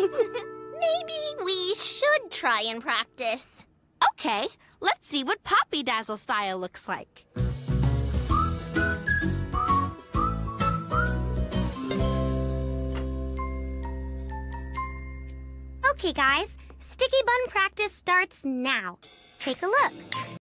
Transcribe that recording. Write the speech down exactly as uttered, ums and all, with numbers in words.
Maybe we should try and practice. Okay, let's see what Poppy Dazzle style looks like. Okay, guys, sticky bun practice starts now. Take a look.